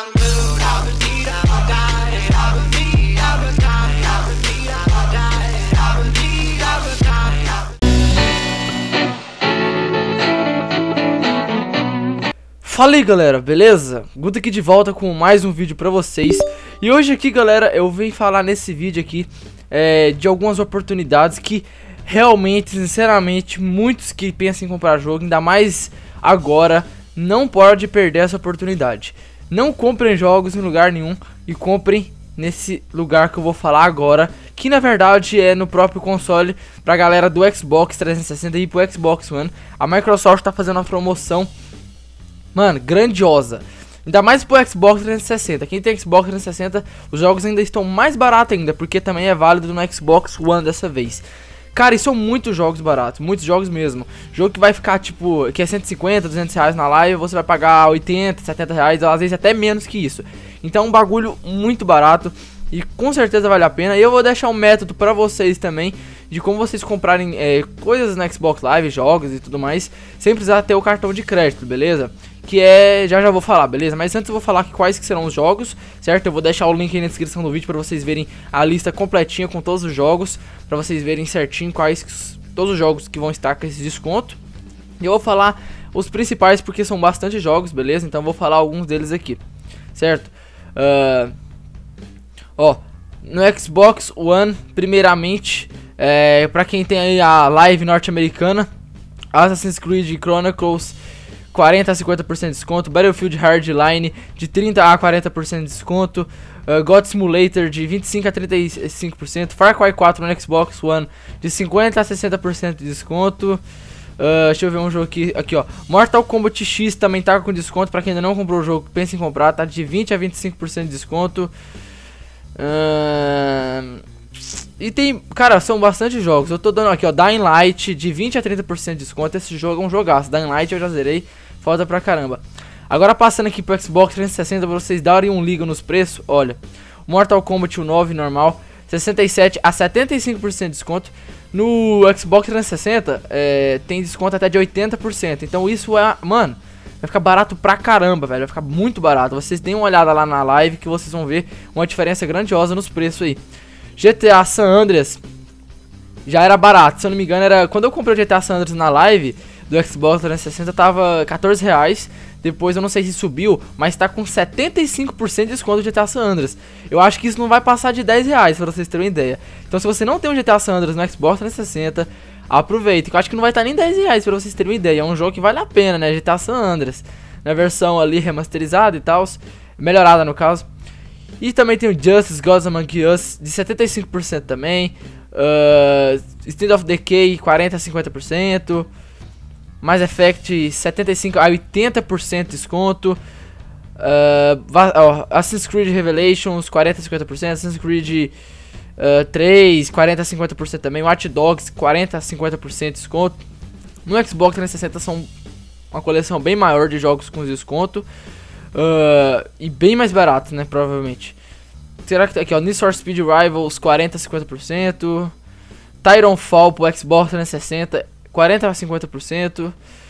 Fala aí galera, beleza? Guto aqui de volta com mais um vídeo pra vocês. E hoje aqui galera, eu vim falar nesse vídeo aqui de algumas oportunidades que realmente, sinceramente, muitos que pensam em comprar jogo, ainda mais agora, não pode perder essa oportunidade. Não comprem jogos em lugar nenhum e comprem nesse lugar que eu vou falar agora, que na verdade é no próprio console pra galera do Xbox 360 e pro Xbox One. A Microsoft tá fazendo uma promoção, mano, grandiosa. Ainda mais pro Xbox 360. Quem tem Xbox 360, os jogos ainda estão mais baratos ainda, porque também é válido no Xbox One dessa vez. Cara, e são muitos jogos baratos, muitos jogos mesmo. Jogo que vai ficar tipo, que é 150, 200 reais na live, você vai pagar 80, 70 reais, às vezes até menos que isso. Então é um bagulho muito barato e com certeza vale a pena. E eu vou deixar um método pra vocês também, de como vocês comprarem coisas na Xbox Live, jogos e tudo mais, sem precisar ter o cartão de crédito, beleza? Que é, já vou falar, beleza? Mas antes eu vou falar quais que serão os jogos, certo? Eu vou deixar o link aí na descrição do vídeo pra vocês verem a lista completinha com todos os jogos, pra vocês verem certinho todos os jogos que vão estar com esse desconto. E eu vou falar os principais porque são bastante jogos, beleza? Então eu vou falar alguns deles aqui, certo? Ó, no Xbox One, primeiramente, pra quem tem aí a live norte-americana, Assassin's Creed Chronicles 40 a 50% de desconto, Battlefield Hardline de 30 a 40% de desconto, God Simulator de 25 a 35%, Far Cry 4 no Xbox One de 50 a 60% de desconto. Deixa eu ver um jogo aqui ó, Mortal Kombat X também tá com desconto, pra quem ainda não comprou o jogo, pensa em comprar, tá de 20 a 25% de desconto. E tem, cara, são bastante jogos. Eu tô dando aqui ó, Dying Light de 20 a 30% de desconto. Esse jogo é um jogaço, Dying Light eu já zerei, foda pra caramba. Agora passando aqui pro Xbox 360 pra vocês darem um liga nos preços. Olha, Mortal Kombat 9 normal 67 a 75% de desconto. No Xbox 360 tem desconto até de 80%. Então isso é, mano, vai ficar barato pra caramba, velho. Vai ficar muito barato. Vocês deem uma olhada lá na live que vocês vão ver uma diferença grandiosa nos preços aí. GTA San Andreas já era barato, se eu não me engano era... Quando eu comprei o GTA San Andreas na live do Xbox 360 tava 14 reais. Depois eu não sei se subiu, mas tá com 75% de desconto do GTA San Andreas. Eu acho que isso não vai passar de 10 reais, pra vocês terem uma ideia. Então se você não tem um GTA San Andreas no Xbox 360, aproveita, que eu acho que não vai estar nem 10 reais, pra vocês terem uma ideia. É um jogo que vale a pena, né, GTA San Andreas, na versão ali remasterizada e tal, melhorada no caso. E também tem o Justice Gods Among Us de 75% também. State of Decay 40 a 50%. Mass Effect 75 a 80% de desconto. Assassin's Creed Revelations 40 a 50%. Assassin's Creed 3 40 a 50% também. Watch Dogs 40 a 50% de desconto. No Xbox 360 são uma coleção bem maior de jogos com desconto. E bem mais barato, né, provavelmente. Será que tá aqui, ó, Need for Speed Rivals 40 a 50%, Titanfall pro Xbox 360 40 a 50%,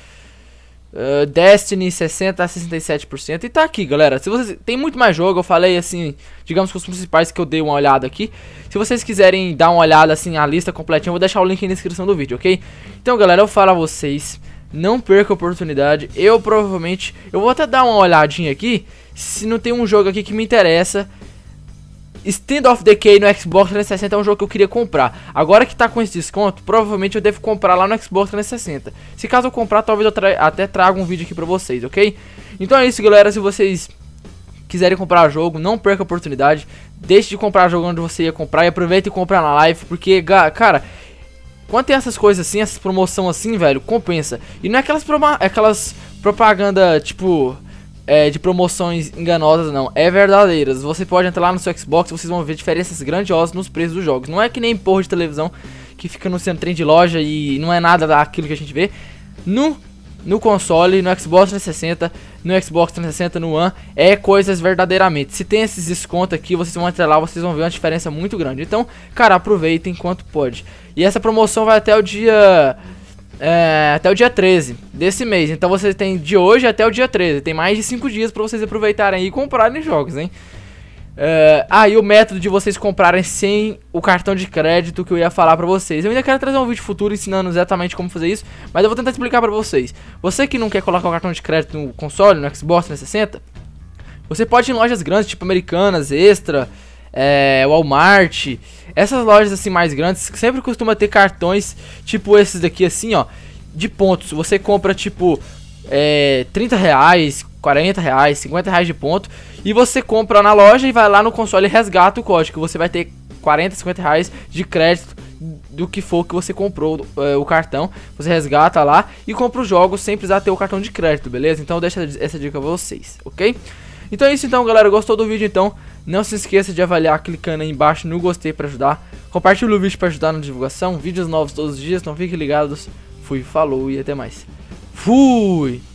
Destiny 60 a 67%. E tá aqui, galera. Se vocês tem muito mais jogo, eu falei assim, digamos que os principais que eu dei uma olhada aqui. Se vocês quiserem dar uma olhada assim, a lista completinha, eu vou deixar o link na descrição do vídeo, ok? Então, galera, eu falo a vocês, não perca a oportunidade. Eu vou até dar uma olhadinha aqui se não tem um jogo aqui que me interessa. State of Decay no Xbox 360 é um jogo que eu queria comprar. Agora que tá com esse desconto, provavelmente eu devo comprar lá no Xbox 360. Se caso eu comprar, talvez eu até traga um vídeo aqui pra vocês, ok? Então é isso, galera. Se vocês quiserem comprar jogo, não perca a oportunidade. Deixe de comprar jogo onde você ia comprar e aproveita e compra na live, porque, cara, quando tem essas coisas assim, essas promoções assim, velho, compensa. E não é aquelas propaganda, tipo, de promoções enganosas, não. É verdadeiras. Você pode entrar lá no seu Xbox, vocês vão ver diferenças grandiosas nos preços dos jogos. Não é que nem porra de televisão que fica no centro de loja e não é nada daquilo que a gente vê. No console, no Xbox 360, no One, é coisas verdadeiramente. Se tem esses descontos aqui, vocês vão entrar lá, vocês vão ver uma diferença muito grande. Então, cara, aproveitem enquanto pode. E essa promoção vai até o dia até o dia 13 desse mês. Então você tem de hoje até o dia 13. Tem mais de 5 dias pra vocês aproveitarem aí e comprarem jogos, hein? E o método de vocês comprarem sem o cartão de crédito que eu ia falar pra vocês. Eu ainda quero trazer um vídeo futuro ensinando exatamente como fazer isso, mas eu vou tentar explicar pra vocês. Você que não quer colocar o cartão de crédito no console, no Xbox 360, você pode ir em lojas grandes, tipo Americanas, Extra, Walmart. Essas lojas assim mais grandes sempre costuma ter cartões tipo esses daqui assim, ó, de pontos. Você compra tipo 30 reais, 40 reais, 50 reais de ponto, e você compra na loja e vai lá no console e resgata o código. Você vai ter 40, 50 reais de crédito do que for que você comprou o cartão. Você resgata lá e compra os jogos sem precisar ter o cartão de crédito, beleza? Então deixa essa dica pra vocês, ok? Então é isso então, galera. Gostou do vídeo então? Não se esqueça de avaliar clicando aí embaixo no gostei pra ajudar. Compartilhe o vídeo pra ajudar na divulgação. Vídeos novos todos os dias, então fiquem ligados. Fui, falou e até mais. Fui!